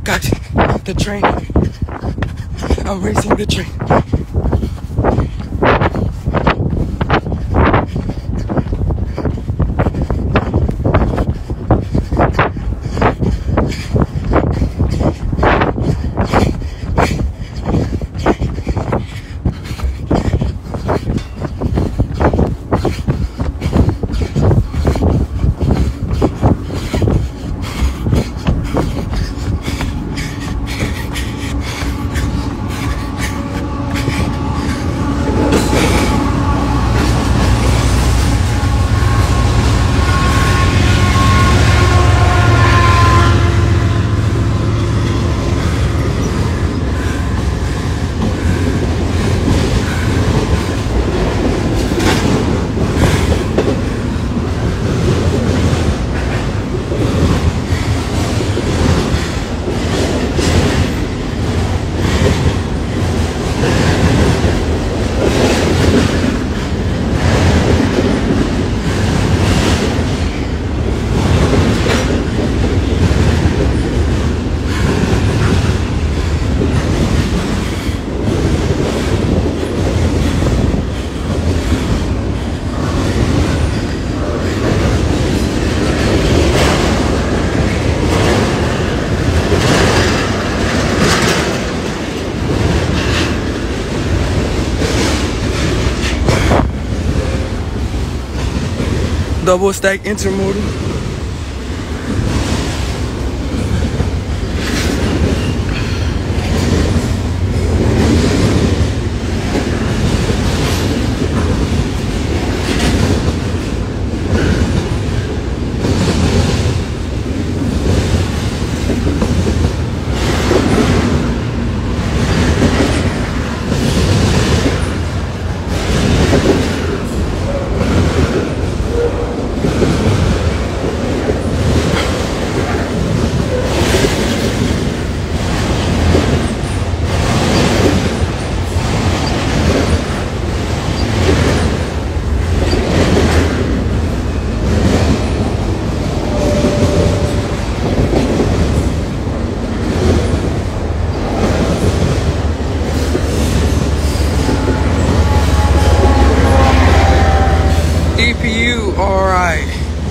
Got the train. I'm racing the train. Double stack intermodal. EPU, alright.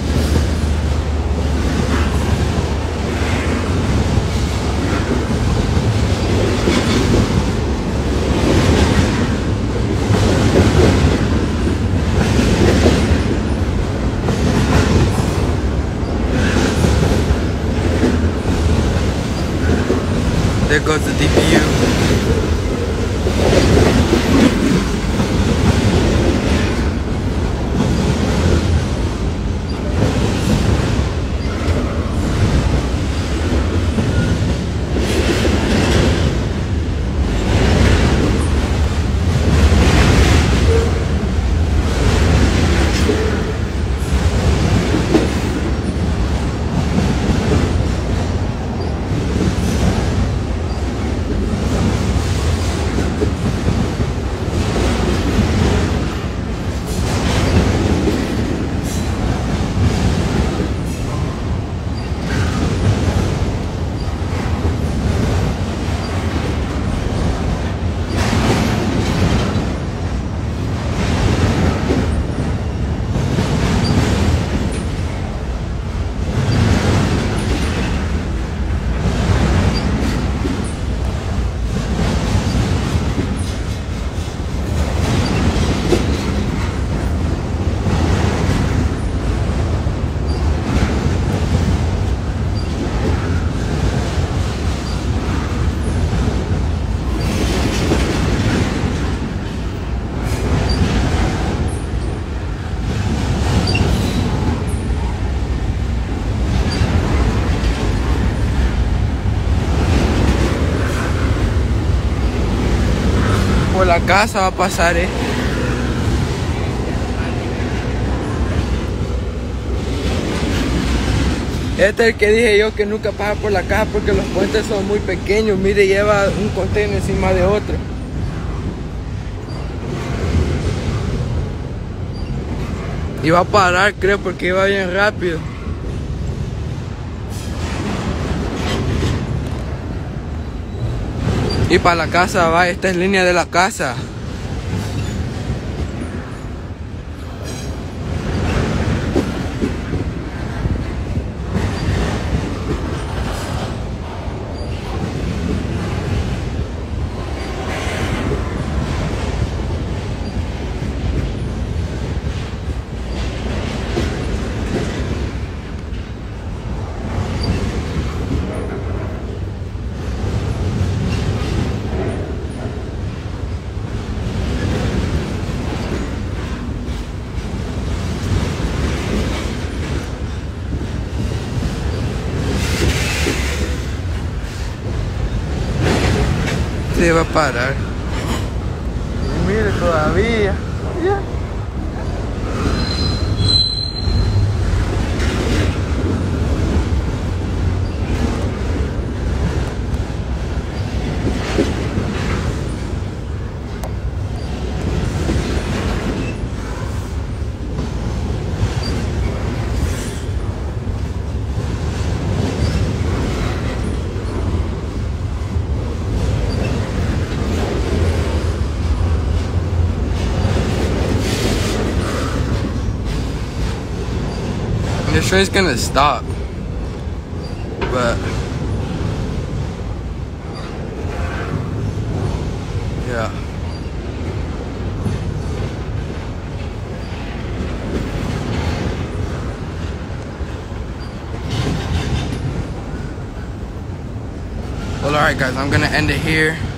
There goes the DPU. Por la casa va a pasar, Este es el que dije yo que nunca pasa por la casa porque los puentes son muy pequeños. Mire, lleva un container encima de otro. Y va a parar, creo, porque iba bien rápido. Y para la casa va, esta es línea de la casa. Se va a parar. Y mire todavía. Yeah. The train's gonna stop, but yeah. Well, alright guys, I'm gonna end it here.